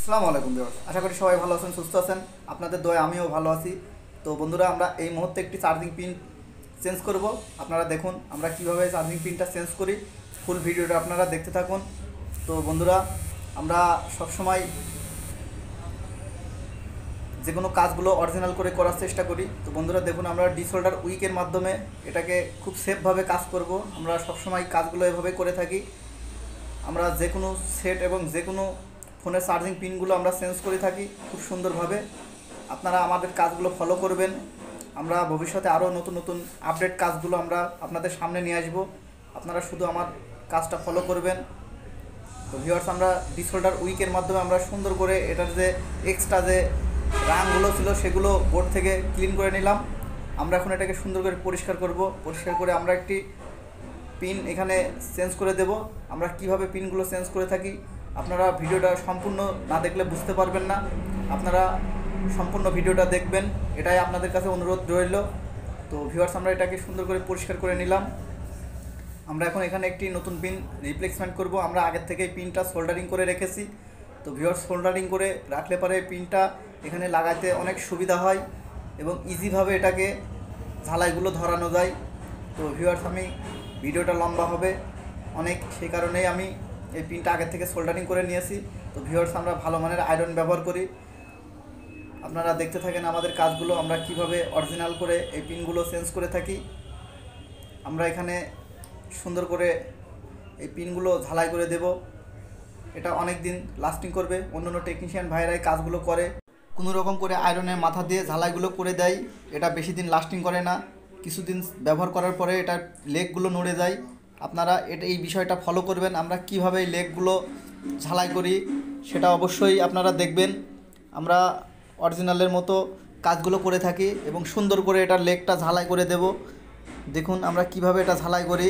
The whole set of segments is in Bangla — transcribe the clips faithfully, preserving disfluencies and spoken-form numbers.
আসসালামু আলাইকুম ভিউয়ার্স, আশা করি সবাই ভালো আছেন, সুস্থ আছেন। আপনাদের দয়া আমিও ভালো আছি। তো বন্ধুরা, আমরা এই মুহূর্তে একটি চার্জিং পিন চেঞ্জ করব। আপনারা দেখুন আমরা কিভাবে চার্জিং পিনটা চেঞ্জ করি। ফুল ভিডিওটা আপনারা দেখতে থাকুন। তো বন্ধুরা, আমরা সবসময় যে কোনো কাজগুলো অরিজিনাল করে করার চেষ্টা করি। তো বন্ধুরা দেখুন, আমরা ডিসোল্ডার উইকের মাধ্যমে এটাকে খুব সেফভাবে কাজ করব। আমরা সবসময় কাজগুলো এভাবে করে থাকি। আমরা যে কোনো সেট এবং যে কোনো ফোনের চার্জিং পিনগুলো আমরা চেঞ্জ করে থাকি খুব সুন্দরভাবে। আপনারা আমাদের কাজগুলো ফলো করবেন। আমরা ভবিষ্যতে আরও নতুন নতুন আপডেট কাজগুলো আমরা আপনাদের সামনে নিয়ে আসবো। আপনারা শুধু আমার কাজটা ফলো করবেন। তো ভিউয়ার্স, আমরা ডিসোল্ডার উইকের মাধ্যমে আমরা সুন্দর করে এটার যে এক্সট্রা যে রানগুলো ছিল সেগুলো বোর্ড থেকে ক্লিন করে নিলাম। আমরা এখন এটাকে সুন্দর করে পরিষ্কার করব। পরিষ্কার করে আমরা একটি পিন এখানে চেঞ্জ করে দেব। আমরা কিভাবে পিনগুলো চেঞ্জ করে থাকি আপনারা ভিডিওটা সম্পূর্ণ না দেখলে বুঝতে পারবেন না। আপনারা সম্পূর্ণ ভিডিওটা দেখবেন, এটাই আপনাদের কাছে অনুরোধ রইল। তো ভিউয়ার্স, আমরা এটাকে সুন্দর করে পরিষ্কার করে নিলাম। আমরা এখন এখানে একটি নতুন পিন রিপ্লেসমেন্ট করব। আমরা আগের থেকেই পিনটা সোল্ডারিং করে রেখেছি। তো ভিউয়ার্স, সোল্ডারিং করে রাখলে পরে পিনটা এখানে লাগাইতে অনেক সুবিধা হয় এবং ইজিভাবে এটাকে ঝালাইগুলো ধরানো যায়। তো ভিউয়ার্স, আমি ভিডিওটা লম্বা হবে অনেক, সেই কারণেই আমি এই পিনটা আগের থেকে সোল্ডারিং করে নিয়েছি। তো ভিউয়ার্স, আমরা ভালো মানের আয়রন ব্যবহার করি। আপনারা দেখতে থাকেন আমাদের কাজগুলো, আমরা কিভাবে অরিজিনাল করে এই পিনগুলো চেঞ্জ করে থাকি। আমরা এখানে সুন্দর করে এই পিনগুলো ঝালাই করে দেব। এটা অনেক দিন লাস্টিং করবে। অন্য অন্য টেকনিশিয়ান ভাইরাই কাজগুলো করে কোনো রকম করে আয়রনের মাথা দিয়ে ঝালাইগুলো করে দেয়। এটা বেশি দিন লাস্টিং করে না, কিছুদিন ব্যবহার করার পরে এটার লেগগুলো নড়ে যায়। আপনারা এটা এই বিষয়টা ফলো করবেন। আমরা কিভাবে এই লেগগুলো ঝালাই করি সেটা অবশ্যই আপনারা দেখবেন। আমরা অরিজিনালের মতো কাজগুলো করে থাকি এবং সুন্দর করে এটার লেগটা ঝালাই করে দেব। দেখুন আমরা কিভাবে এটা ঝালাই করি।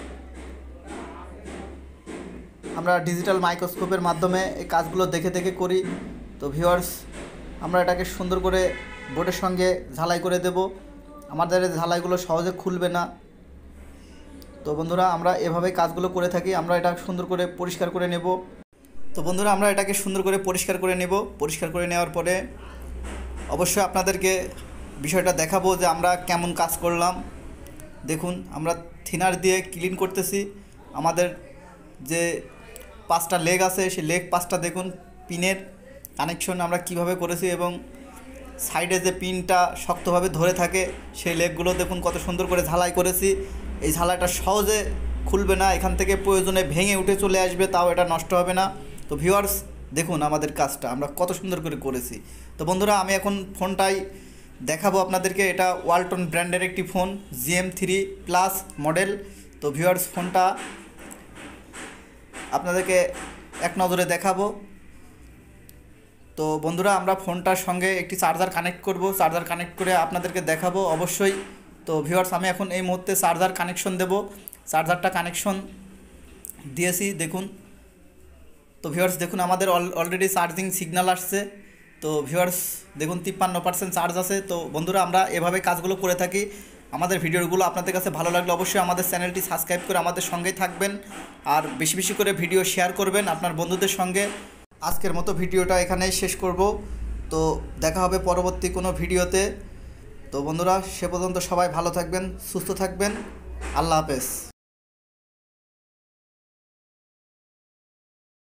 আমরা ডিজিটাল মাইক্রোস্কোপের মাধ্যমে এই কাজগুলো দেখে দেখে করি। তো ভিউয়ার্স, আমরা এটাকে সুন্দর করে বোর্ডের সঙ্গে ঝালাই করে দেব। আমাদের ঝালাইগুলো সহজে খুলবে না। তো বন্ধুরা, আমরা এভাবেই কাজগুলো করে থাকি। আমরা এটা সুন্দর করে পরিষ্কার করে নেব। তো বন্ধুরা, আমরা এটাকে সুন্দর করে পরিষ্কার করে নেব। পরিষ্কার করে নেওয়ার পরে অবশ্যই আপনাদেরকে বিষয়টা দেখাবো যে আমরা কেমন কাজ করলাম। দেখুন আমরা থিনার দিয়ে ক্লিন করতেছি। আমাদের যে পাঁচটা লেগ আছে সেই লেগ পাঁচটা দেখুন পিনের কানেকশন আমরা কিভাবে করেছি এবং সাইডে যে পিনটা শক্তভাবে ধরে থাকে সেই লেগগুলো দেখুন কত সুন্দর করে ঝালাই করেছি। এই ঝালাইটা সহজে খুলবে না, এখান থেকে প্রয়োজনে ভেঙে উঠে চলে আসবে, তাও এটা নষ্ট হবে না। তো ভিউয়ার্স দেখুন আমাদের কাজটা আমরা কত সুন্দর করে করেছি। তো বন্ধুরা, আমি এখন ফোনটাই দেখাবো আপনাদেরকে। এটা ওয়ালটন ব্র্যান্ডের একটি ফোন, G M three plus model. তো ভিউয়ার্স, ফোনটা আপনাদেরকে এক নজরে দেখাবো। তো বন্ধুরা, আমরা ফোনটার সঙ্গে একটি চার্জার কানেক্ট করব। চার্জার কানেক্ট করে আপনাদেরকে দেখাবো অবশ্যই। তো ভিউয়ার্স, আমি এখন এই মুহূর্তে চার্জার কানেকশন দেব। চার্জারটা কানেকশন দিয়েছি দেখুন। তো ভিউয়ার্স দেখুন আমাদের অলরেডি চার্জিং সিগন্যাল আসছে। তো ভিউয়ার্স দেখুন তিপ্পান্ন পার্সেন্ট চার্জ আছে। তো বন্ধুরা, আমরা এভাবে কাজগুলো করে থাকি। আমাদের ভিডিওগুলো আপনাদের কাছে ভালো লাগলে অবশ্যই আমাদের চ্যানেলটি সাবস্ক্রাইব করে আমাদের সঙ্গেই থাকবেন আর বেশি বেশি করে ভিডিও শেয়ার করবেন আপনার বন্ধুদের সঙ্গে। আজকের মতো ভিডিওটা এখানেই শেষ করব। তো দেখা হবে পরবর্তী কোনো ভিডিওতে। তো বন্ধুরা, সে পর্যন্ত সবাই ভালো থাকবেন, সুস্থ থাকবেন। আল্লাহ হাফেজ।